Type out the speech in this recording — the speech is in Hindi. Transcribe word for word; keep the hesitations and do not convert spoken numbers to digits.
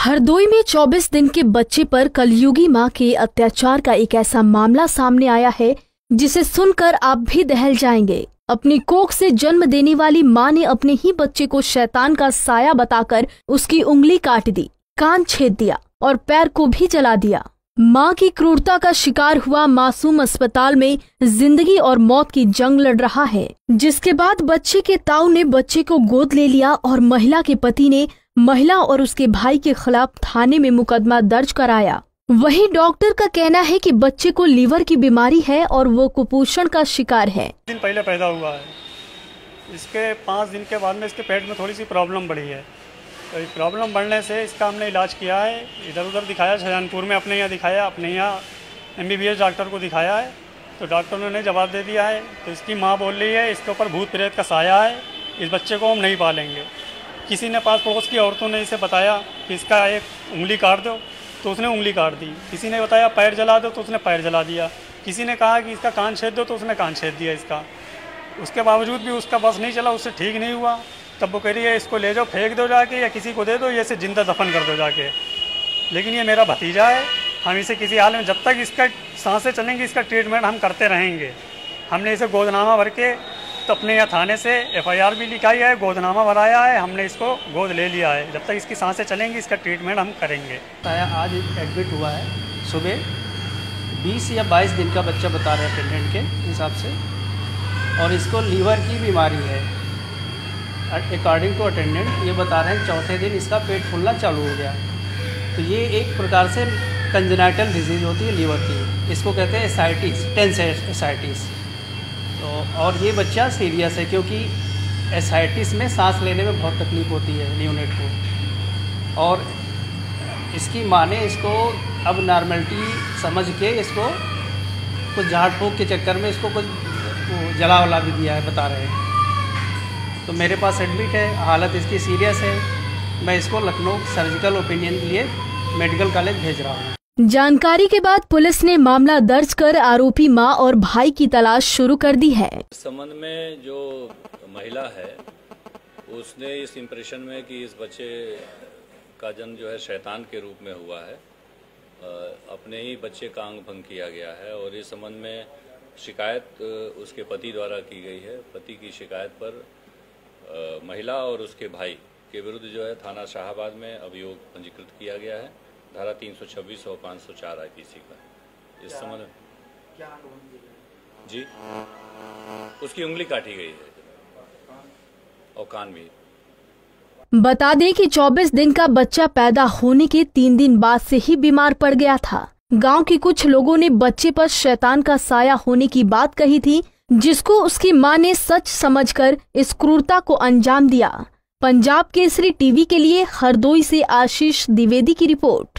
हरदोई में चौबीस दिन के बच्चे पर कलयुगी मां के अत्याचार का एक ऐसा मामला सामने आया है जिसे सुनकर आप भी दहल जाएंगे। अपनी कोख से जन्म देने वाली मां ने अपने ही बच्चे को शैतान का साया बताकर उसकी उंगली काट दी, कान छेद दिया और पैर को भी जला दिया। मां की क्रूरता का शिकार हुआ मासूम अस्पताल में जिंदगी और मौत की जंग लड़ रहा है, जिसके बाद बच्चे के ताऊ ने बच्चे को गोद ले लिया और महिला के पति ने महिला और उसके भाई के खिलाफ थाने में मुकदमा दर्ज कराया। वहीं डॉक्टर का कहना है कि बच्चे को लीवर की बीमारी है और वो कुपोषण का शिकार है। दिन पहले पैदा हुआ है, इसके पाँच दिन के बाद में इसके पेट में थोड़ी सी प्रॉब्लम बढ़ी है। तो प्रॉब्लम बढ़ने से इसका हमने इलाज किया है, इधर उधर दिखाया, शाहजहानपुर में अपने यहाँ दिखाया, अपने यहाँ M B B S doctor को दिखाया है। तो डॉक्टरों ने जवाब दे दिया है। तो इसकी माँ बोल रही है इसके ऊपर भूत प्रेत का साया है, इस बच्चे को हम नहीं पालेंगे। किसी ने पास पड़ोस की औरतों ने इसे बताया कि इसका एक उंगली काट दो, तो उसने उंगली काट दी। किसी ने बताया पैर जला दो, तो उसने पैर जला दिया। किसी ने कहा कि इसका कान छेद दो, तो उसने कान छेद दिया इसका। उसके बावजूद भी उसका बस नहीं चला, उससे ठीक नहीं हुआ। तब वो कह रही है इसको ले जाओ, फेंक दो जाके, या किसी को दे दो, या इसे जिंदा दफन कर दो जाके। लेकिन ये मेरा भतीजा है, हम इसे किसी हाल में, जब तक इसका सांसें चलेंगी, इसका ट्रीटमेंट हम करते रहेंगे। हमने इसे गोदनामा भर के तो अपने यहाँ थाने से एफ आई आर भी लिखाई है, गोदनामा भराया है, हमने इसको गोद ले लिया है। जब तक इसकी सांसें चलेंगी इसका ट्रीटमेंट हम करेंगे। आज एडमिट हुआ है, सुबह बीस या बाईस दिन का बच्चा बता रहे हैं अटेंडेंट के हिसाब से, और इसको लीवर की बीमारी है। अकॉर्डिंग टू अटेंडेंट ये बता रहे हैं चौथे दिन इसका पेट फूलना चालू हो गया। तो ये एक प्रकार से कंजेनाइटल डिजीज़ होती है लीवर की, इसको कहते हैं एसाइटिस, टेंस एसाइटिस। तो और ये बच्चा सीरियस है क्योंकि एसाइटिस में सांस लेने में बहुत तकलीफ़ होती है न्यूनेट को। और इसकी माँ ने इसको अब नॉर्मलिटी समझ के इसको कुछ झाड़ फूँक के चक्कर में इसको कुछ जला वला भी दिया है, बता रहे हैं। तो मेरे पास एडमिट है, हालत इसकी सीरियस है। मैं इसको लखनऊ सर्जिकल ओपिनियन के लिए मेडिकल कॉलेज भेज रहा हूँ। जानकारी के बाद पुलिस ने मामला दर्ज कर आरोपी मां और भाई की तलाश शुरू कर दी है। इस संबंध में जो महिला है उसने इस इम्प्रेशन में कि इस बच्चे का जन्म जो है शैतान के रूप में हुआ है, अपने ही बच्चे का अंग भंग किया गया है। और इस संबंध में शिकायत उसके पति द्वारा की गई है। पति की शिकायत पर महिला और उसके भाई के विरुद्ध जो है थाना शाहबाद में अभियोग पंजीकृत किया गया है, धारा तीन सौ छब्बीस और पाँच सौ चार आई पी सी का। इस संबंध क्या जी उसकी उंगली काटी गई है और कान भी। बता दें कि चौबीस दिन का बच्चा पैदा होने के तीन दिन बाद से ही बीमार पड़ गया था। गांव के कुछ लोगों ने बच्चे पर शैतान का साया होने की बात कही थी, जिसको उसकी मां ने सच समझकर इस क्रूरता को अंजाम दिया। पंजाब केसरी टीवी के लिए हरदोई से आशीष द्विवेदी की रिपोर्ट।